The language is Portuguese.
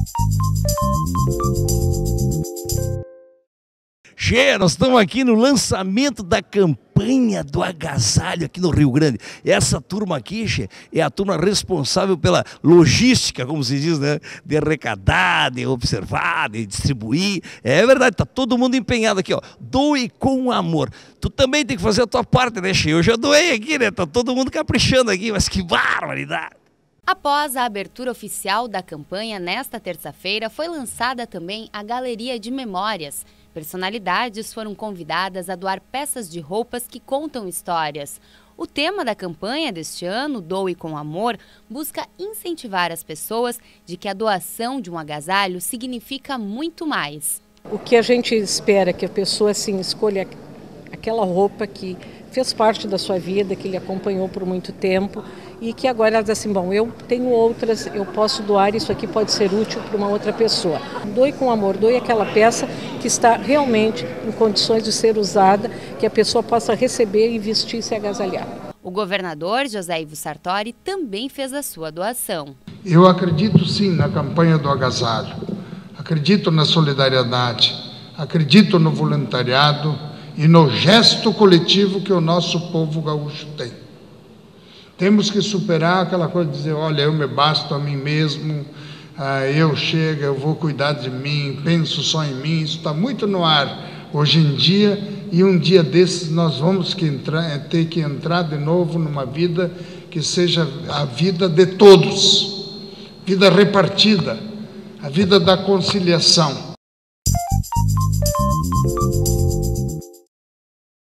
Che, nós estamos aqui no lançamento da campanha do agasalho aqui no Rio Grande. Essa turma aqui, che, é a turma responsável pela logística, como se diz, né? De arrecadar, de observar, de distribuir. É verdade, tá todo mundo empenhado aqui, ó. Doe com amor. Tu também tem que fazer a tua parte, né, che? Eu já doei aqui, né? Tá todo mundo caprichando aqui, mas que barbaridade! Após a abertura oficial da campanha, nesta terça-feira, foi lançada também a Galeria de Memórias. Personalidades foram convidadas a doar peças de roupas que contam histórias. O tema da campanha deste ano, Doe com Amor, busca incentivar as pessoas de que a doação de um agasalho significa muito mais. O que a gente espera é que a pessoa assim, escolha aquela roupa que fez parte da sua vida, que lhe acompanhou por muito tempo e que agora ela diz assim, bom, eu tenho outras, eu posso doar, isso aqui pode ser útil para uma outra pessoa. Doe com amor, doe aquela peça que está realmente em condições de ser usada, que a pessoa possa receber e vestir e se agasalhar. O governador José Ivo Sartori também fez a sua doação. Eu acredito sim na campanha do agasalho, acredito na solidariedade, acredito no voluntariado e no gesto coletivo que o nosso povo gaúcho tem. Temos que superar aquela coisa de dizer, olha, eu me basto a mim mesmo, eu chego, eu vou cuidar de mim, penso só em mim. Isso está muito no ar hoje em dia e um dia desses nós vamos ter que entrar de novo numa vida que seja a vida de todos, vida repartida, a vida da conciliação.